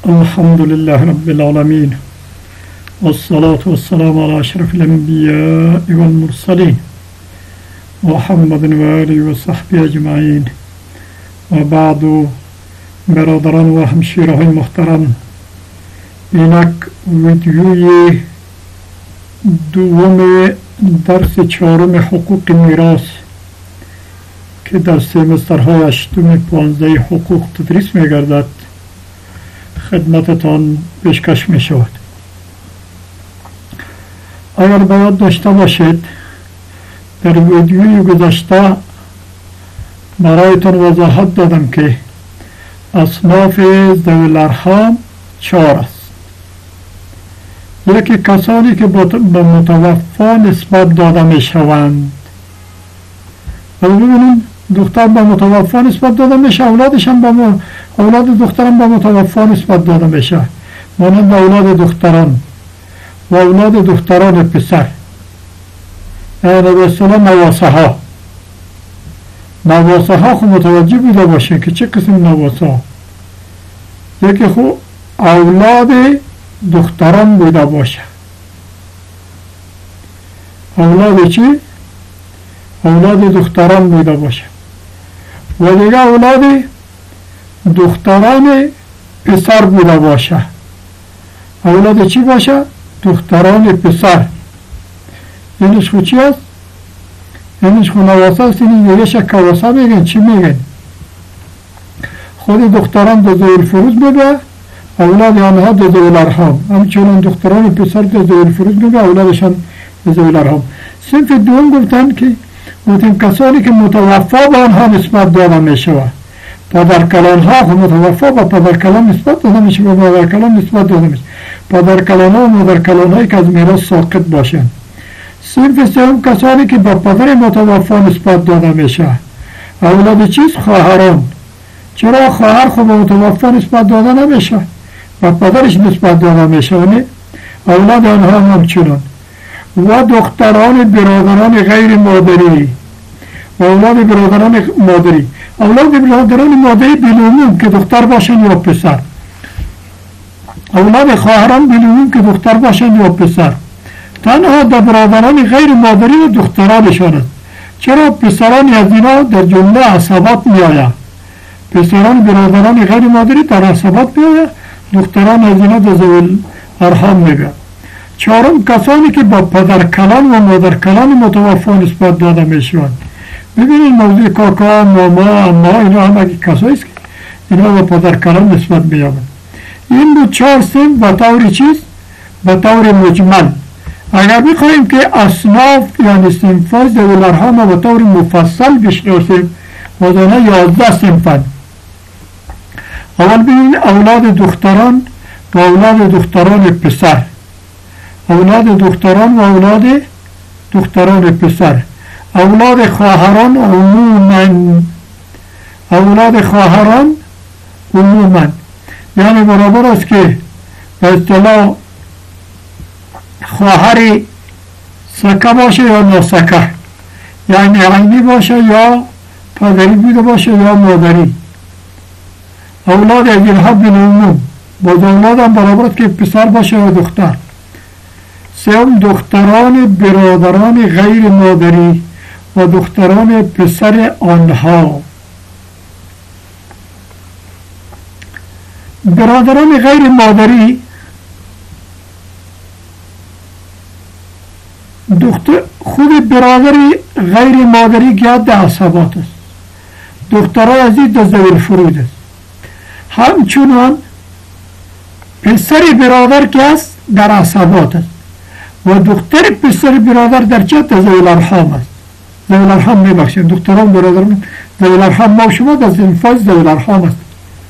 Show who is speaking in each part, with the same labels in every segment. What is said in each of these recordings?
Speaker 1: الحمد لله رب العالمين والصلاة والسلام على أشرف الأنبياء والمرسلين محمد وآله وصحبه أجمعين و بعد برادران و همشیرهای محترم، اینک ویدیوی دوم درس چهارم حقوق میراث که در سمسترهای هشتم 15 حقوق تدریس می‌گردد خدمتتان پیشکش می شود. اگر باید داشته باشید، در ویدیوی گذشته برایتان وضاحت دادم که اصناف ذوی الارحام 4 است. یکی کسانی که به متوفا نسبت داده می شوند. ببینید دختر به متوفا نسبت داده میشه، اولادش هم اولاد دختران به متوفا نسبت داده میشه، مانند اولاد دختران و اولاد دختران پسر، یعنی به اصطلاح نواسه ها خود متوجه بوده باشین که چه قسم نواسه ها. یکی خود اولاد دختران بوده باشه. اولاد چی؟ اولاد دختران بوده باشه. و دیگه اولاد دختران پسر بوده باشه. اولاد چی باشه؟ دختران پسر. اینش خود چی است؟ اینش خود نواسه است. این دیگه شکواسه میگن. چی میگن؟ خود دختران دو ذوی الفروض میگه، اولاد آنها دو ذوی الارحام. همچنین دختران پسر دو ذوی الفروض میگه، اولادشان دو ذوی الارحام. صنف دوم گفتن که کسانی که متوفا به آنها نسبت داده می شود. پدرکلان ها خود متوفا به پدرکلان نسبت داده می شود، به مادرکلان نسبت داده می شود. پدرکلان ها و مادرکلان هایی که از میراث ساقط باشند. صنف سوم کسانی که به پدر متوفا نسبت داده می شود. اولاد چیست؟ خواهران. چرا خواهر خود به متوفا نسبت داده نمی شود؟ به پدرش نسبت داده می شود. اولاد آنها همچنان. و دختران برادران غیر مادری و اولاد برادران مادری. اولاد برادران مادری بالعموم که دختر باشن یا پسر. اولاد خواهران بالعموم که دختر باشن یا پسر. تنها در برادران غیر مادری و دخترانشان است. چرا پسران از اینا در جمله عصبات می آید؟ پسران برادران غیر مادری در عصبات می آید، دختران از اینا در ذوی الارحام می آید. چهارم کسانی که با پدرکلان و مادرکلان متوفا نسبت داده می شوند. ببینید موضوع کاکا، ماما، اما اینا هم اگه کسایی است که اینا با پدرکلان نسبت می یابند. این دو 4 صنف به طور چیست؟ به طور مجمل. اگر بخواهیم که اصناف یعنی صنف‌های ذوی الارحام به طور مفصل بشناسیم، وزنه 11 صنفند. اول ببینید اولاد دختران و اولاد دختران پسر. اولاد دختران و اولاد دختران پسر. اولاد خواهران عموما. اولاد خواهران عموما یعنی برابر است که به اصطلاح خواهر سکه باشه یا ناسکه، یعنی عینی باشه یا پدری بوده باشه یا مادری. اولاد از اینها بالعموم. باز اولاد هم برابر است که پسر باشه یا دختر. سوم دختران برادران غیر مادری و دختران پسر آنها. برادران غیر مادری خود برادری غیر مادری که حد عصبات است. دختران از این در ذوی الفروض است. همچنان پسر برادر که است در عصبات است و دختر پسر برادر در چه؟ در ذوی الارحام است. ذوی الارحام میبخشید. دختران برادران ذوی الارحام ما شما در صنف‌های ذوی الارحام است.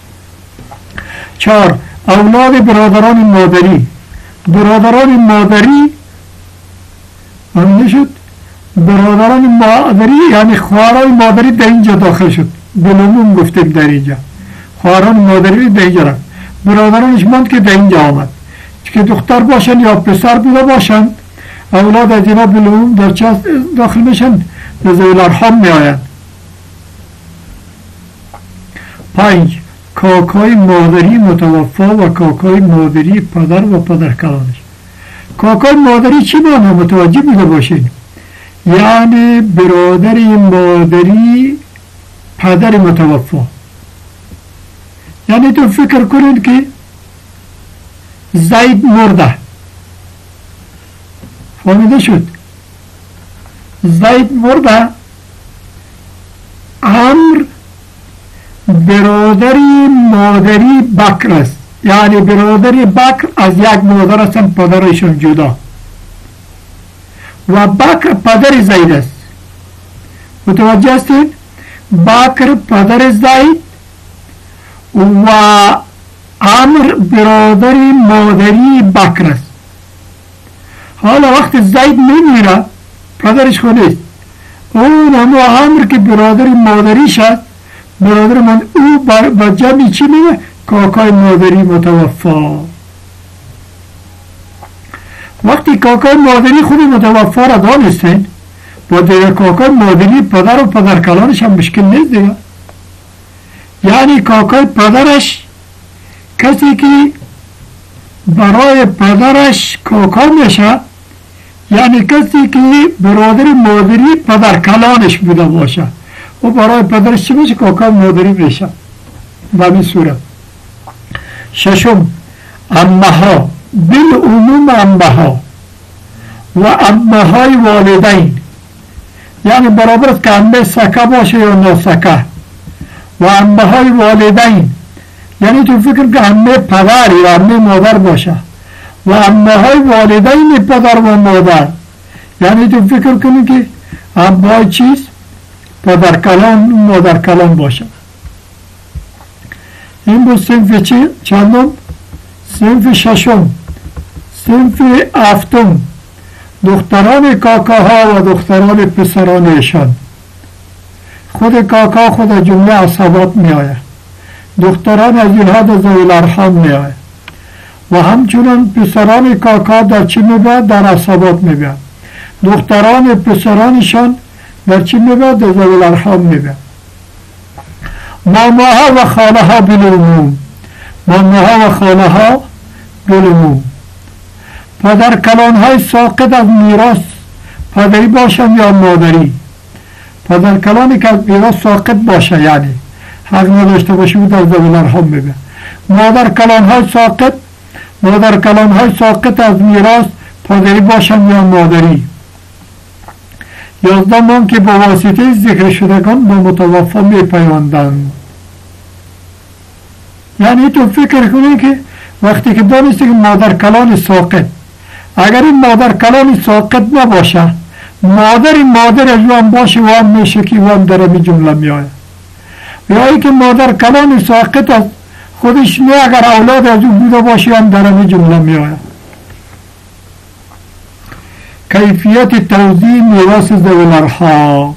Speaker 1: 4 اولاد برادران مادری. برادران مادری همینه شد. برادران مادری یعنی خواهران مادری در اینجا داخل شد. بالعموم گفتیم در اینجا خواهران مادری در اینجا رفت. برادرانش ماند که در اینجا آمد که دختر باشن یا پسر بوده باشن. اولاد از اینا بالعموم در چه داخل میشن؟ در ذوی الارحام می آیند. 5 کاکای مادری متوفا و کاکای مادری پدر و پدرکلانش. کاکای مادری چی معنی متوجه بوده باشین؟ یعنی برادر مادری پدر متوفا. یعنی تو فکر کنید که زید مرده، فهمیده شد؟ زید مرده، عمرو برادری مادری بکر است، یعنی برادری بکر از یک مادر هستند، پدرشون جدا، و بکر پدر زید است. متوجه هستید؟ بکر پدر زید و عمرو برادری مادری بکر است. حالا وقت زید میمیره پدرش خود است، اون همه عمرو که برادری مادریش است، برادر من او با جمعی چی میگه؟ کاکای مادری متوفا. وقتی کاکای مادری خود متوفا را دانستین، با دیگه کاکای مادری پدر و پدرکلانش هم مشکل نیست دیگه. یعنی کاکای پدرش کسی که برای پدرش کاکا میشه، یعنی کسی که برادر مادری پدرکلانش بوده باشه و برای پدرش چی میشه؟ کاکا مادری میشه. به این صورت. ششم، عمه ها، بالعموم عمه ها و عمه های والدین، یعنی برابر است که عمه سکه باشه یا ناسکه. و عمه های والدین یعنی تو فکر که عمه پدر یا عمه مادر باشه، و عمه های والدین پدر و مادر یعنی تو فکر کنی که عمه های چیز؟ پدرکلان مادرکلان باشه. این بود صنف چی؟ چندم؟ صنف ششم. صنف هفتم، دختران کاکاها و دختران پسرانشان. خود کاکا خود جمله عصبات می آید، دختران از اینها در ذوی الارحام می آید، و همچنان پسران کاکا در چی می باید؟ در عصبات می باید. دختران پسرانشان در چی می باید؟ در ذوی الارحام می باید. ماماها و خاله ها بالعموم، ماماها و خاله ها بالعموم. پدرکلان های ساقط از میراث پدری باشن یا مادری. پدرکلانی که از میراث ساقط باشه، یعنی حق نداشته باشه بود، از ذوی الارحام میبه. مادرکلان های ساقط از میراث پدری باشن یا مادری. 11 مان که با واسطه ذکر شدگان با متوفا میپیوندند. یعنی تو فکر کنی که وقتی که دانسته که مادرکلان ساقط، اگر این مادرکلان ساقط نباشه، مادر از هم باشه و هم میشه که و هم در امی جمله میآید. یا ای که مادرکلان ساقط از خودش نه، اگر اولاد از اون بوده باشه هم در امی جمله میآید. کیفیت توزیع میراث ذوی الارحام.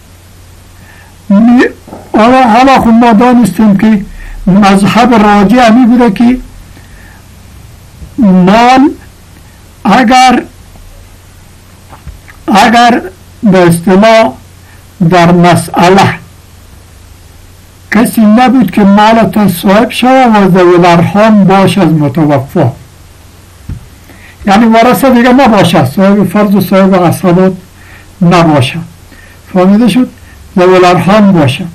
Speaker 1: حالا خود ما دانستیم که مذهب راجع می بوده که مال اگر به اصطلاح در مسئله کسی نبود که مالتان صاحب شود و ذوی الارحام باش از متوفا، یعنی ورثه دیگه نباشه، صاحب فرض و صاحب عصبات نباشه، فهمیده شد؟ ذوی الارحام باشه.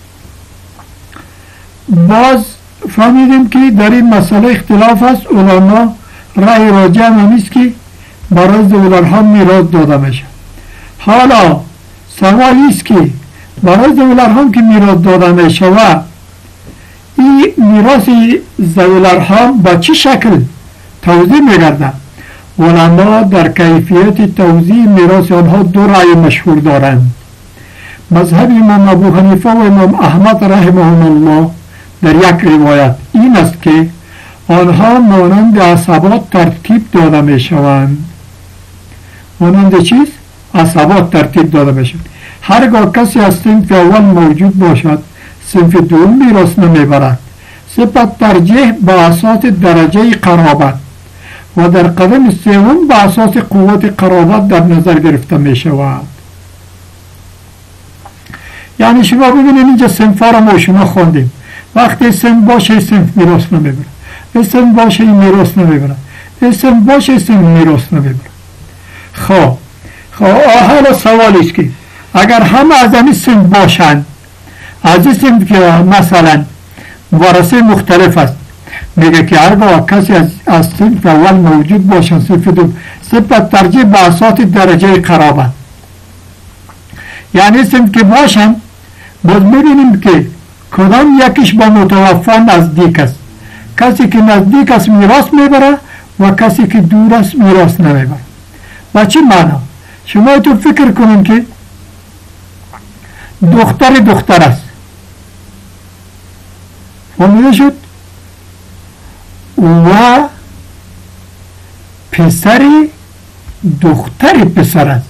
Speaker 1: باز فهمیدیم که در این مسئله اختلاف است. علما رأی راجع نیست که برای ذوی الارحام میراث داده میشه. حالا سوال است که برای ذوی الارحام که میراث داده میشه و این میراث ذوی الارحام با چه شکل توزیع میگرده؟ علما در کیفیت توزیع میراث آنها دو رأی مشهور دارند. مذهب امام ابو حنیفه و امام احمد رحمهم الله در یک روایت این است که آنها مانند عصبات ترتیب داده می شوند. مانند چیز؟ عصبات ترتیب داده می شوند. هرگاه کسی از صنف اول موجود باشد، صنف دوم میراث نمی برد. سپس ترجیح با اساس درجه قرابت و در قدم سوم با اساس قوت قرابت در نظر گرفته می شود. یعنی شما ببینید اینجا صنفا را ما شما خوندیم. وقتی اسم باشه اسم میراث نمیبره، اسم باشه این میراث نمیبره، اسم باشه اسم میراث نمیبره. خب حالا سوالی است که اگر همه از این اسم باشند، از اسم که مثلا وارثه مختلف است، میگه که هرگاه کسی از صنف اول موجود باشن صنف دو، صنف ترجیح به اساس درجه قرابت، یعنی صنف که باشن باز میبینیم که کدام یکیش با متوفا نزدیک است. کسی که نزدیک است میراث میبره و کسی که دور است میراث نمیبره. و چه معنا؟ شما تو فکر کنیم که دختر است، فهمیده شد؟ و پسر پسر است،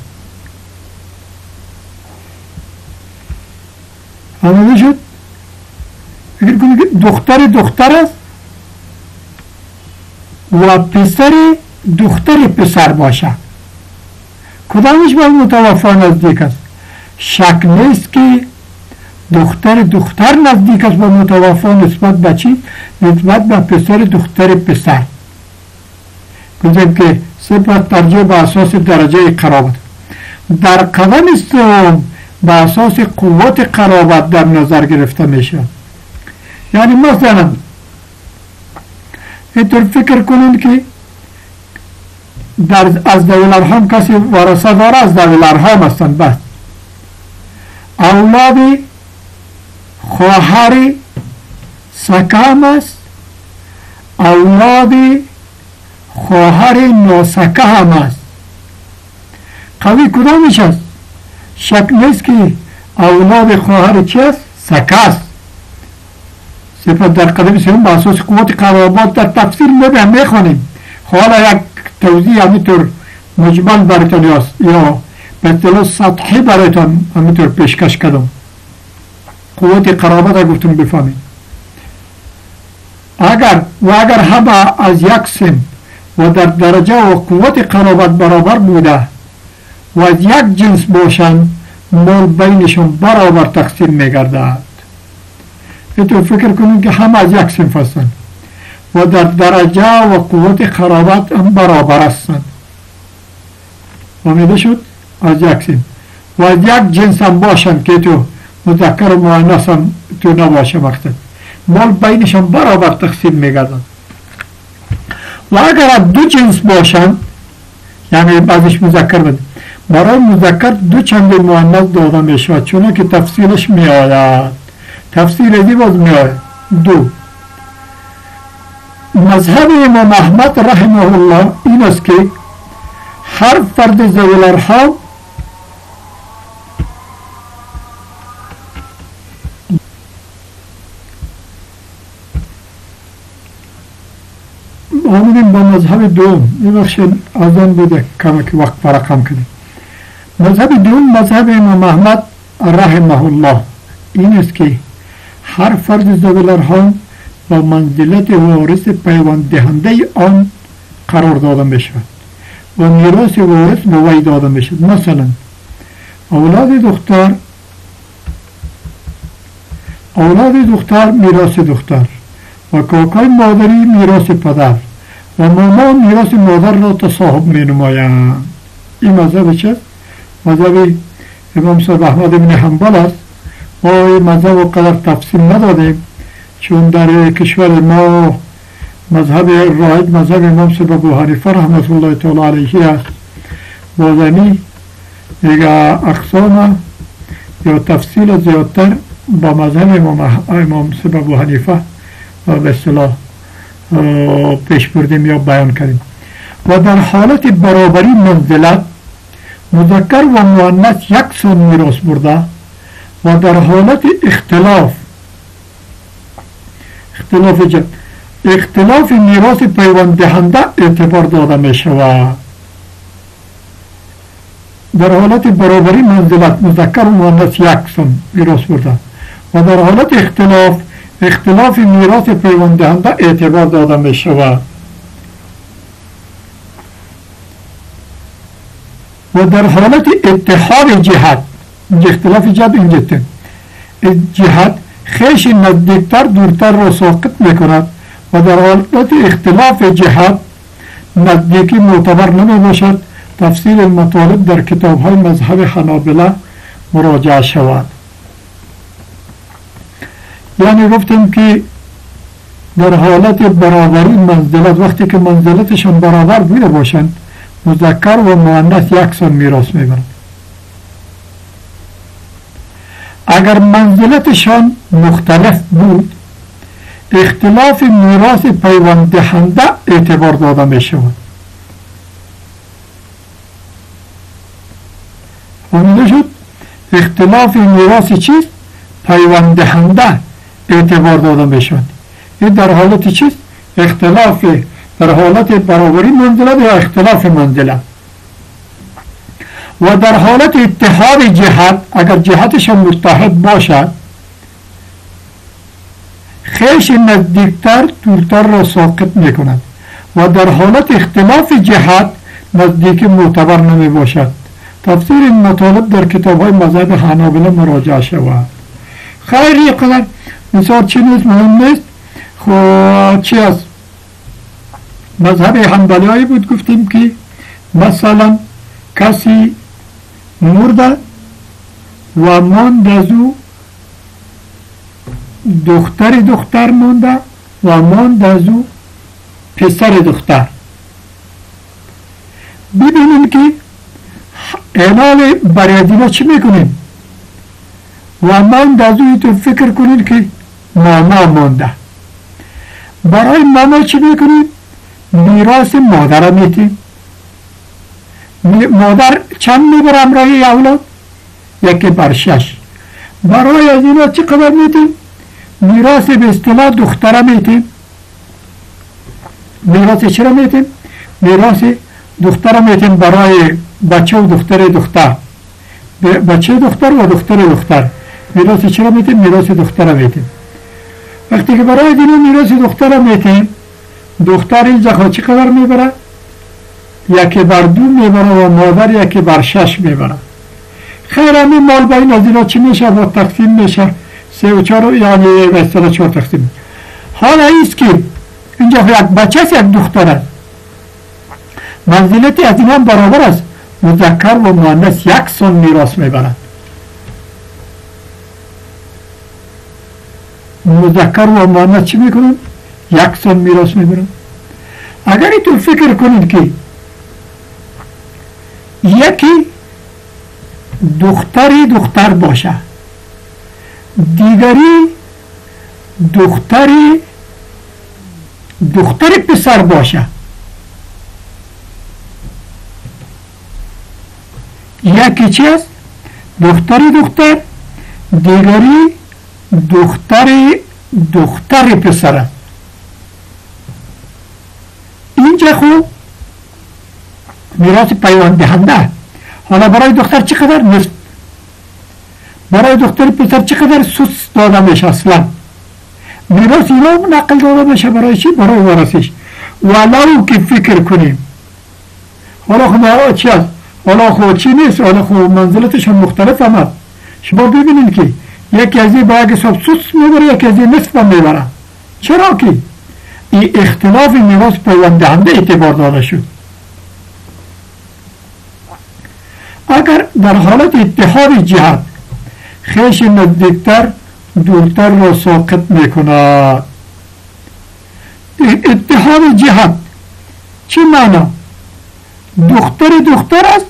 Speaker 1: فهمیده شد؟ فکر کنید که دختر است و پسر باشه، کدامش باید متوفا نزدیک است؟ شک نیست که دختر نزدیک است با متوفا نسبت به چی؟ نسبت به پسر. گفتیم که صفت ترجیح به اساس درجه قرابت. در قدم سوم به اساس قوت قرابت در نظر گرفته میشه. یعنی مثلا اینطور فکر کنید که از ذوی الارحام کسی وارثه داره، از ذوی الارحام هستند، بس اولاد خواهر سکه هم است، اولاد خواهر ناسکه هم است. قوی کدامش است؟ شک نیست که اولاد خواهر چی است؟ سکه است. صفت در قدم سوم به اساس قوت قرابت در تفسیر میخوانیم. حالا یک توضیح همینطور مجمل براتون یا به اصطلاح سطحی براتون همینطور پیشکش کردم. قوت قرابت را گفتم بفهمید. اگر همه از یک سن و در درجه و قوت قرابت برابر بوده و از یک جنس باشند، مال بینشون برابر تقسیم میگردد. اینطور فکر کنید که همه از یک صنف هستند و در درجه و قوت قرابت هم برابر هستند. فهمیده شد؟ از یک صنف و از یک جنس هم باشند که تو مذکر و مؤنث هم تو نباشه، مقصد مال بینشان برابر تقسیم میگردند. و اگر دو جنس باشند، یعنی بعضش مذکر بده، برای مذکر دو چند مؤنث داده میشود، چون که تفصیلش میآید. تفصیل دی باز میآید. دو، مذهب امام احمد رحمه الله این است که هر فرد ذوی الارحام آمدیم با مذهب دوم. یه بخشید آزان بوده کمک وقت فرقم کردیم. مذهب دوم مذهب امام احمد رحمه الله این است که هر فرد ذوی الارحام با منزلت وارث پیوند دهنده آن قرار داده می شود و میراث وارث به وی داده می شود. مثلا اولاد دختر میراث دختر و کاکای مادری میراث پدر و ماما میراث مادر را تصاحب می نمایند. این مذهب چه؟ مذهب امام صاحب احمد بن حنبل است. ما این مذهب و قدر تفصیل ندادیم چون در کشور ما مذهب رایج مذهب امام صاحب ابو حنیفه رحمت الله تعالی علیه است. بازمی دیگه اقسام یا تفصیل زیادتر با مذهب امام صاحب ابو حنیفه به اصطلاح پیش بردیم یا بیان کردیم. و در حالت برابری منزلت مذکر و مؤنث یکسان میراث برده و در حالت اختلاف میراث پیوند دهنده اعتبار داده می شود. در حالت برابری منزلت مذکر و مؤنث یکسان میراث برده و در حالت اختلاف میراث پیوند دهنده اعتبار داده می شود. و در حالت اتحاد جهت، اختلاف جهت اینجا جهت خویش نزدیکتر دورتر را ساقط می کند و در حالت اختلاف جهت نزدیکی معتبر نمی باشد. تفسیر المطالب در کتاب های مذهب حنابله مراجعه شود. یعنی گفتیم که در حالت برابری منزلت، وقتی که منزلتشان برابر بوده باشند، مذکر و مؤنث یکسان میراث میبرند. اگر منزلتشان مختلف بود، اختلاف میراث پیوند دهنده اعتبار داده می شود. فهمیده شد؟ اختلاف میراث چیست؟ پیوند دهنده اعتبار داده می شود. این در حالت چیست؟ اختلاف در حالت برابری منزلت یا اختلاف منزلت. و در حالت اتحاد جهت، اگر جهتشان متحد باشد، خویش نزدیکتر دورتر را ساقط می کند و در حالت اختلاف جهت نزدیکی معتبر نمی باشد. تفسیر این مطالب در کتاب های مذهب حنابله مراجعه شود. خیلی قدر مثال چی نیست، مهم نیست. خب چی است؟ مذهب حنبلی بود، گفتیم که مثلا کسی مرده و ماند از او دختر مونده و ماند از او پسر دختر. ببینیم که اعلال برای دینا چی میکنیم؟ و ماند از او تو فکر کنید که ماما مانده. برای ماما چی میکنیم؟ میراث مادر میتیم. مادر چند میبره همراه اولاد؟ 1/6. برای از اینا چی قدر میتیم؟ میراث به اصطلاح دختره میتیم. میراث چرا میتیم؟ میراث دختره میتیم برای بچه و دختر. بچه دختر و دختر. میراث چرا میتیم؟ میراث دختره میتیم. وقتی که برای دینا میراث دختره میتیم، دختر اینجا چی قدر میبره؟ 1/2 میبره و مادر 1/6 میبره. خیر همین مال با این از اینا چی میشه؟ با تقسیم میشه 3 و 4، یعنی به اصطلاح 4 تقسیم. حالا ایست که اینجا یک بچه است، یک دختر است، منزلت از اینا برابر است، مذکر و مؤنث یکسان میراث میبرند. مذکر و مؤنث چی میکنن؟ یکسان میراث میبرند. اگر تو فکر کنید که یکی دختر باشه، دیگری دختر پسر باشه، یکی چی است؟ دختر، دیگری دختر پسر است. اینجا خوب میراث پیوند دهنده. حالا برای دختر چقدر نصف، برای دختر پسر چقدر سوس داده میشه؟ اصلا میراث اینا نقل داده میشه. برای چی؟ برای وارثش. ولو که فکر کنیم حالا خب چی است؟ حالا خب چی نیست؟ حالا خب منزلتشون مختلف آمد. شما ببینید که یکی از این باید حساب سوس میبره، یکی از این نصف میبره. چرا که این اختلاف میراث پیوند دهنده اعتبار داده شد. اگر در حالت اتحاد جهت خویش نزدیکتر دورتر را ساقط میکند. اتحاد جهت چی معنا؟ دختر است،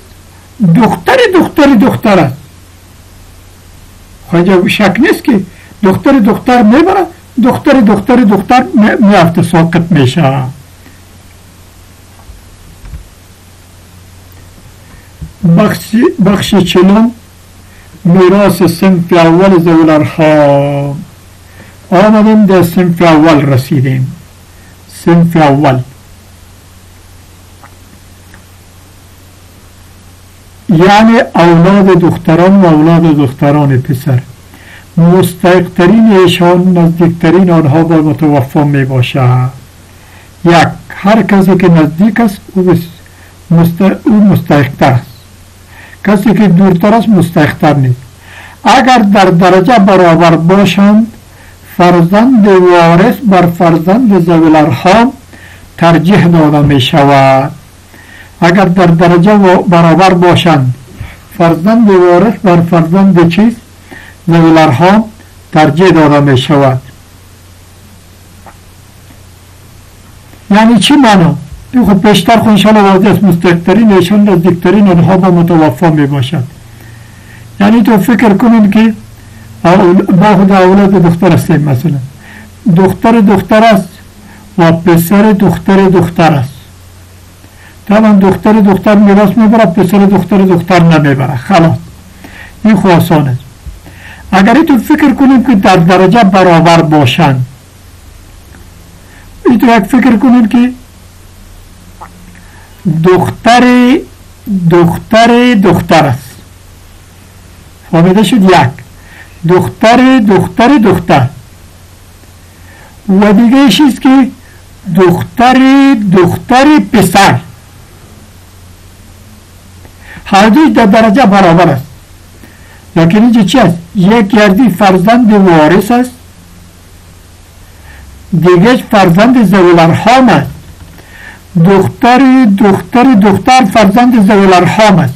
Speaker 1: دختر است. خواهد شک نیست که دختر میبره، دختر میافت ساقط میشه. بخش 40 میراث صنف اول ذوی الارحام. آمدیم در صنف اول رسیدیم. صنف اول یعنی اولاد دختران و اولاد دختران پسر. مستحق‌ترین ایشان نزدیکترین آنها با متوفی می باشد. یک، هر کسی که نزدیک است او مستحق‌تر است. کسی که دورتر است مستحق‌تر نیست. اگر در درجه برابر باشند فرزند وارث بر فرزند ذوی الارحام ترجیح داده می شود. اگر در درجه برابر باشند فرزند وارث بر فرزند چیز ذوی الارحام ترجیح داده می شود. یعنی چی معنا؟ این خب پیشتر خود انشاءالله واضح است. مستحق‌ترین ایشان نزدیکترین آنها با متوفا می باشد. یعنی تو فکر کنید که با خود اولاد دختر هستیم، مثلا دختر است و پسر دختر است. طبعا دختر میراث میبره، پسر دختر نمیبره. خلاص این خو آسان است. اگر تو فکر کنیم که در درجه برابر باشند، این تو یک فکر کنیم که دختر است. فهمیده شد؟ یک دختر و دیگه چیز که دختر پسر، هر دوی در درجه برابر است. لیکن اینجا چی است؟ یک گردی فرزند وارث است، دیگه فرزند ذوی الارحام است. دختر فرزند ذوی الارحام است.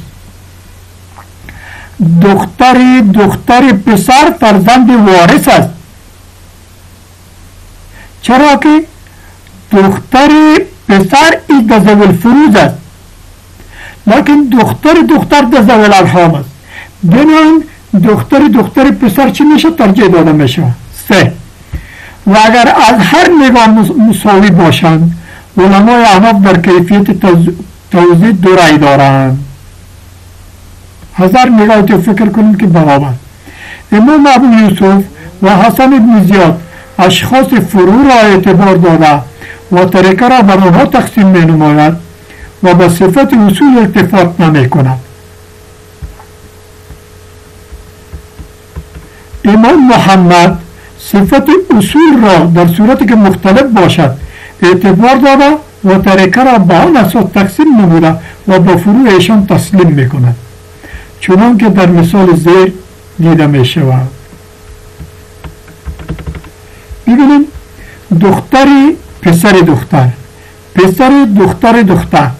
Speaker 1: دختر پسر فرزند وارث است. چرا که دختر پسر این در ذوی الفروض است، لیکن دختر در ذوی الارحام است. بنابراین دختر پسر چی میشه؟ ترجیح داده میشه. 3. و اگر از هر نگاه مساوی باشند، علمای احناف در کیفیت توضیح دو رأی دارند. هزار نگاه تو فکر کنید که برابر. امام ابو یوسف و حسن ابن زیاد اشخاص فرو را اعتبار داده و طریقه را بر آنها تقسیم می نماید و به صفت اصول التفات نمی کند. امام محمد صفت اصول را در صورتی که مختلف باشد اعتبار داده و طریقه را به آن اساس تقسیم نموده و با فروع ایشان تسلیم می کند، چنان که در مثال زیر دیده می شود. ببینیم دختری پسر دختر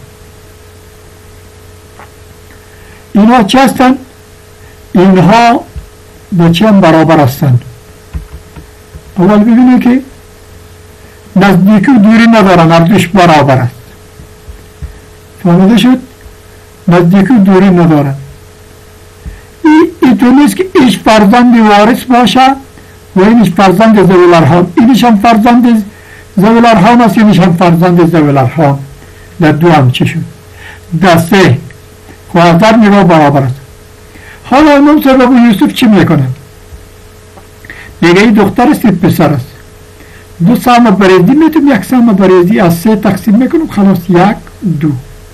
Speaker 1: اینها چه هستند؟ اینها با چه هم برابر هستند؟ اول ببینید که نزدیکی و دوری ندارن، اردوش برابر است. فهمیده شد؟ نزدیکی و دوری ندارن. اینطور نیست که ایش فرزند وارث باشه و اینش فرزند ذوی الارحام. اینش هم فرزند ذوی الارحام است، اینش هم فرزند ذوی الارحام. در دو هم چی شد؟ در 3 خواهدر نگاه برابر است. حالا امام صاحب ابو یوسف چی میکنه؟ دیگه این دختر است، پسر است. 2 سهم بریزی میتونم، 1 سهم بریزی از 3 تقسیم میکنم، خلاص 1 2.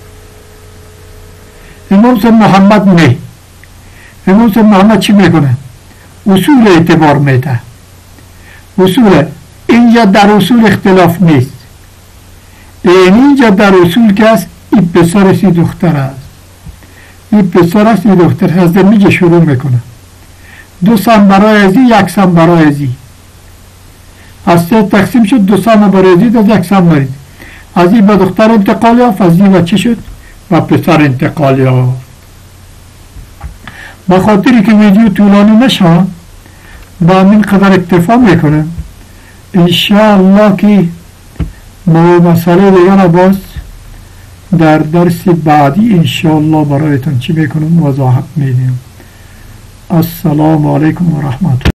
Speaker 1: امام صاحب محمد نه. امام صاحب محمد چی میکنه؟ اصول اعتبار میده. اصول اینجا در اصول اختلاف نیست. اینجا در اصول که است این پسر است، این دختر است. این پسر است، این دختر است. از میگه شروع میکنه. 2 سهم برای ازی، 1 سهم برای ازی. از 3 تقسیم شد، 2 سهم برای ازی، از 1 سهم برای ازی. از این به دختر انتقال یافت، از این و چی شد؟ و پسر انتقال یافت. به خاطری که ویدیو طولانی نشه با همین قدر اکتفا میکنم. انشاءالله که با مسئله دیگر را باز در درس بعدی انشاءالله برایتان چی میکنم وضاحت میدیم. السلام علیکم و رحمت الله.